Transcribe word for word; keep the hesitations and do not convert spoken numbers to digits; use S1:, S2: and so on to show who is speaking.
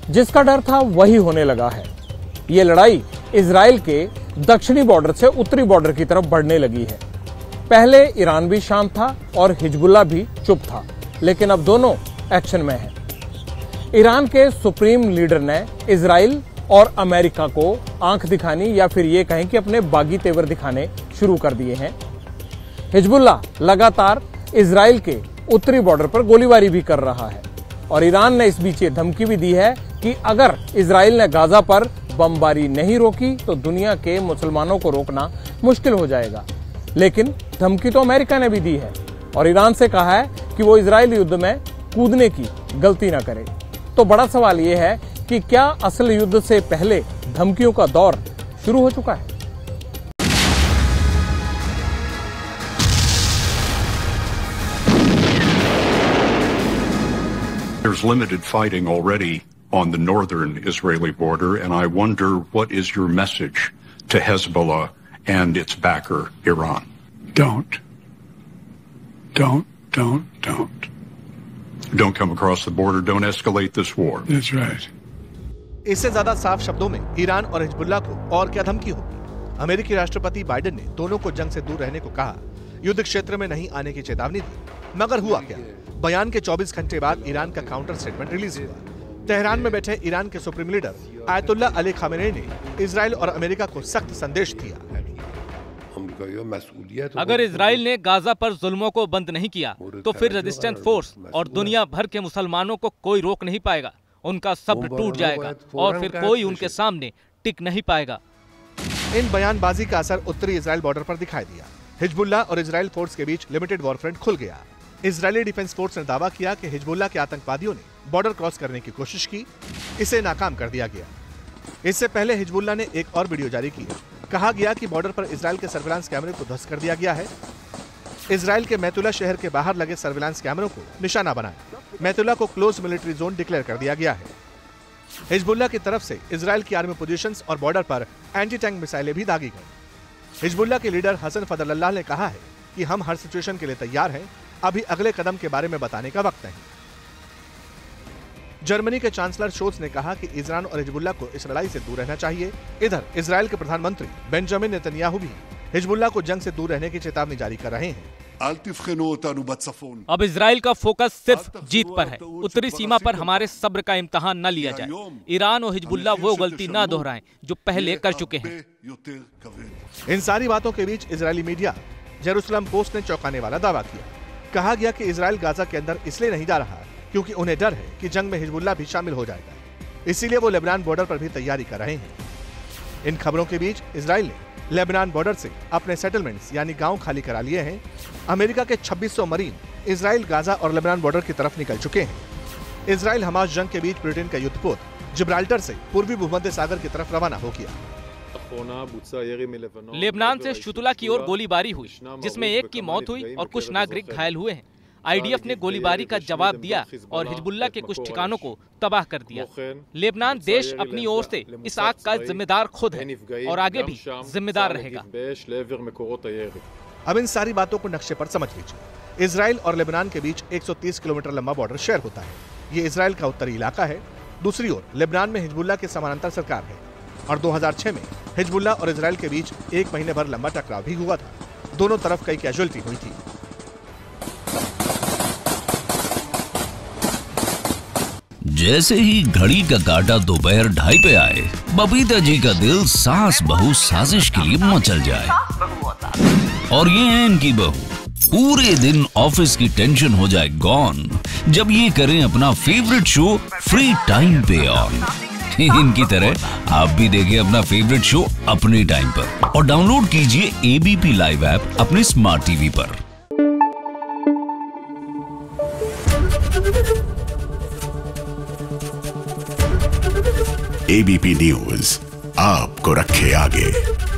S1: जिसका डर था वही होने लगा है। ये लड़ाई इजराइल के दक्षिणी बॉर्डर से उत्तरी बॉर्डर की तरफ बढ़ने लगी है। पहले ईरान भी शांत था और हिजबुल्लाह भी चुप था, लेकिन अब दोनों एक्शन में हैं। ईरान के सुप्रीम लीडर ने इजराइल और अमेरिका को आंख दिखानी या फिर ये कहें कि अपने बागी तेवर दिखाने शुरू कर दिए हैं। हिजबुल्लाह लगातार इजराइल के उत्तरी बॉर्डर पर गोलीबारी भी कर रहा है और ईरान ने इस बीच ये धमकी भी दी है कि अगर इजराइल ने गाजा पर बमबारी नहीं रोकी तो दुनिया के मुसलमानों को रोकना मुश्किल हो जाएगा। लेकिन धमकी तो अमेरिका ने भी दी है और ईरान से कहा है कि वो इजराइल युद्ध में कूदने की गलती ना करे। तो बड़ा सवाल ये है कि क्या असल युद्ध से पहले धमकियों का दौर शुरू हो चुका है?
S2: There's limited fighting already on the northern Israeli border, and I wonder what is your message to Hezbollah and its backer, Iran?
S3: Don't. Don't, don't, don't.
S2: Don't come across the border, don't escalate this war.
S3: That's right.
S4: इससे ज्यादा साफ शब्दों में Iran और Hezbollah को और क्या धमकी होगी? अमेरिकी राष्ट्रपति बाइडेन ने दोनों को जंग से दूर रहने को कहा, युद्ध क्षेत्र में नहीं आने की चेतावनी दी। मगर हुआ क्या? बयान के चौबीस घंटे बाद ईरान का काउंटर स्टेटमेंट रिलीज हुआ। तेहरान में बैठे ईरान के supreme leader Ayatollah Ali Khamenei ने इजराइल और अमेरिका को सख्त संदेश दिया।
S5: अगर इजराइल ने गाजा पर जुल्मों को बंद नहीं किया तो फिर रेजिस्टेंस फोर्स और दुनिया भर के मुसलमानों को कोई रोक नहीं पाएगा। उनका सब्र टूट जाएगा और फिर कोई उनके सामने टिक नहीं पाएगा।
S4: इन बयानबाजी का असर उत्तरी इजराइल बॉर्डर पर दिखाई दिया। हिजबुल्लाह और इजराइल फोर्स के बीच लिमिटेड वॉरफ्रंट खुल गया। इजरायली डिफेंस फोर्स ने दावा किया कि हिजबुल्लाह के आतंकवादियों ने बॉर्डर क्रॉस करने की कोशिश की, इसे नाकाम कर दिया गया। इससे पहले हिजबुल्लाह ने एक और वीडियो जारी की। कहा गया कि बॉर्डर पर इजराइल के सर्विलांस कैमरे को ध्वस्त कर दिया गया है। इजराइल के मैतुला शहर के बाहर लगे सर्विलांस कैमरों को निशाना बनाया। मैतुला को क्लोज मिलिट्री जोन डिक्लेयर कर दिया गया है। हिजबुल्लाह की तरफ से इजराइल की आर्मी पोजीशंस और बॉर्डर पर एंटी टैंक मिसाइलें भी दागी गई। हिजबुल्लाह के लीडर हसन फजलल्लाह ने कहा है कि हम हर सिचुएशन के लिए तैयार हैं, अभी अगले कदम के बारे में बताने का वक्त नहीं। जर्मनी के चांसलर शोल्ज ने कहा कि ईरान और हिजबुल्लाह को इस लड़ाई से दूर रहना चाहिए। इधर इजराइल के प्रधानमंत्री बेंजामिन नेतन्याहू भी हिजबुल्लाह को जंग से दूर रहने की चेतावनी जारी कर रहे हैं।
S5: अब इजराइल का फोकस सिर्फ जीत पर है। उत्तरी सीमा पर हमारे सब्र का इम्तहान न लिया जाए। ईरान और हिजबुल्लाह वो गलती न दोहराएं जो पहले कर चुके हैं।
S4: इन सारी बातों के बीच इजरायली मीडिया जेरूसलम पोस्ट ने चौंकाने वाला दावा किया। कहा गया कि इजराइल गाजा के अंदर इसलिए नहीं जा रहा क्योंकि उन्हें डर है कि जंग में हिजबुल्लाह भी शामिल हो जाएगा, इसीलिए वो लेबनान बॉर्डर पर भी तैयारी कर रहे हैं। इन खबरों के बीच इजराइल ने लेबनान बॉर्डर से अपने सेटलमेंट्स यानी गांव खाली करा लिए हैं। अमेरिका के छब्बीस सौ मरीन इजराइल, गाजा और लेबनान बॉर्डर की तरफ निकल चुके हैं। इजराइल हमास जंग के बीच ब्रिटेन का युद्धपोत जिब्राल्टर से पूर्वी भूमध्य सागर की तरफ रवाना हो गया।
S5: लेबनान से शुतुला की ओर गोलीबारी हुई, जिसमें एक की मौत हुई और कुछ नागरिक घायल हुए हैं। आईडीएफ ने गोलीबारी का जवाब दिया और हिजबुल्लाह के कुछ ठिकानों को तबाह कर दिया। लेबनान देश अपनी ओर से इस आग का जिम्मेदार खुद है और आगे भी जिम्मेदार रहेगा।
S4: अब इन सारी बातों को नक्शे पर समझ लीजिए। इजराइल और लेबनान के बीच एक सौ तीस किलोमीटर लंबा बॉर्डर शेयर होता है। ये इजराइल का उत्तरी इलाका है। दूसरी ओर लेबनान में हिजबुल्लाह के समानांतर सरकार है और दो हज़ार छह में हिजबुल्लाह और इजराइल के बीच एक महीने भर लंबा टकराव भी हुआ था। दोनों तरफ कई कैजुअल्टी हुई थी।
S6: जैसे ही घड़ी का काटा दोपहर ढाई पे आए, बबीता जी का दिल सास बहू साजिश के लिए मचल जाए। और ये है इनकी बहू, पूरे दिन ऑफिस की टेंशन हो जाए गॉन जब ये करें अपना फेवरेट शो फ्री टाइम पे ऑन। इनकी तरह आप भी देखें अपना फेवरेट शो अपने टाइम पर और डाउनलोड कीजिए एबीपी लाइव ऐप अपने स्मार्ट टीवी पर।
S7: एबीपी न्यूज आपको रखे आगे।